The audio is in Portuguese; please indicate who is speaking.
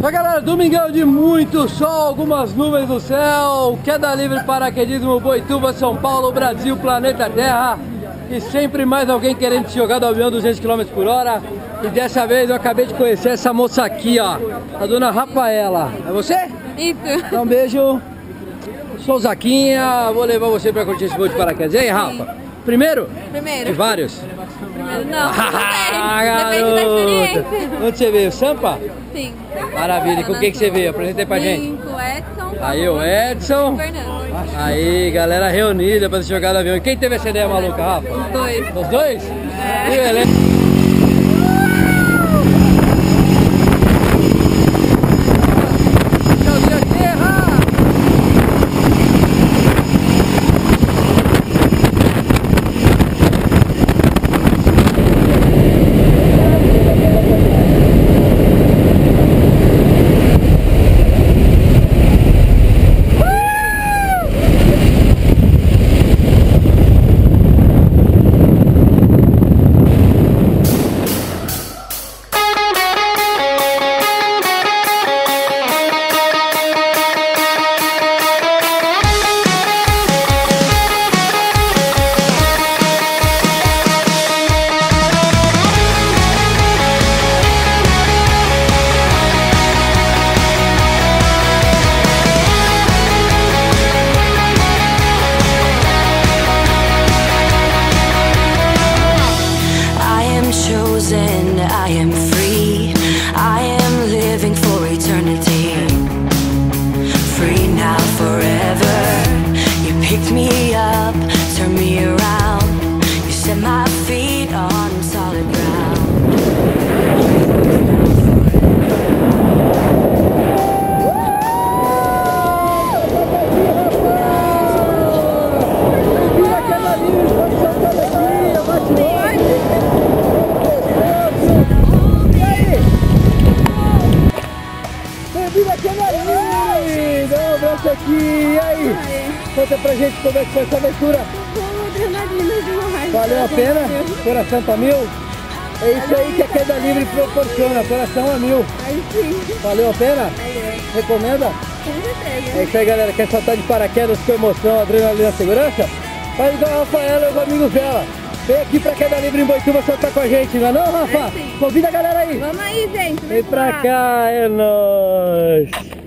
Speaker 1: Fala galera, domingão de muito sol, algumas nuvens no céu, queda livre, paraquedismo, Boituva, São Paulo, Brasil, planeta Terra. E sempre mais alguém querendo se jogar do avião 200 km por hora. E dessa vez eu acabei de conhecer essa moça aqui, ó, a dona Rafaela. É você?
Speaker 2: Isso.
Speaker 1: Então um beijo. Sou o Zaquinha, vou levar você pra curtir esse voo de paraquedas. E aí, Rafa? Primeiro?
Speaker 2: Primeiro.
Speaker 1: De vários?
Speaker 2: Primeiro não, não sei. Depende da experiência.
Speaker 1: Onde você veio? Sampa?
Speaker 2: Sim.
Speaker 1: Maravilha. E com quem que você veio? Apresenta aí pra gente.
Speaker 2: Com o Edson.
Speaker 1: Aí o Edson.
Speaker 2: Fernando.
Speaker 1: Aí, galera reunida pra se jogar no avião. E quem teve essa ideia maluca, Rafa?
Speaker 2: Os dois.
Speaker 1: Os dois?
Speaker 2: É.
Speaker 1: Que beleza.
Speaker 3: I am free, I am living for eternity. Free now, forever. You picked me up, turned me around. You set my feet on solid ground.
Speaker 1: Aqui, e aí? Conta pra gente como é que foi essa aventura. Valeu a pena? Coração tá mil? É isso aí que a queda livre proporciona, coração a mil. Valeu a pena? Recomenda?
Speaker 2: Com certeza.
Speaker 1: É isso aí, galera, quer saltar de paraquedas com emoção, adrenalina, segurança? Faz igual a Rafaela e os amigos dela. Vem aqui pra queda livre em Boituva saltar com a gente, não é não, Rafa? Convida a galera aí.
Speaker 2: Vamos aí, gente.
Speaker 1: Vem pra cá, é nóis.